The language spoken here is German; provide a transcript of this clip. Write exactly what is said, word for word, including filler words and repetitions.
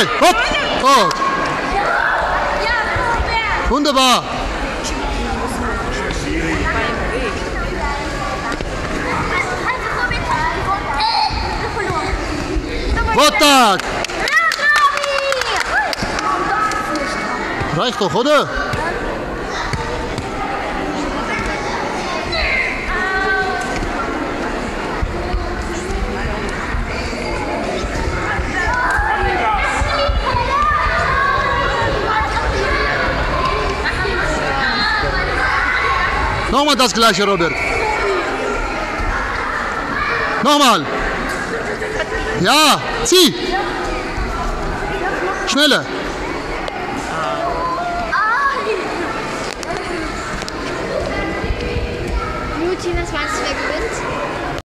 Schnell! Hopp! Oh. Wunderbar! Wottak! Reicht doch, oder? Nochmal das gleiche, Robert. Nochmal. Ja, zieh. Schneller. Nur Team, das meinst du, wer gewinnt?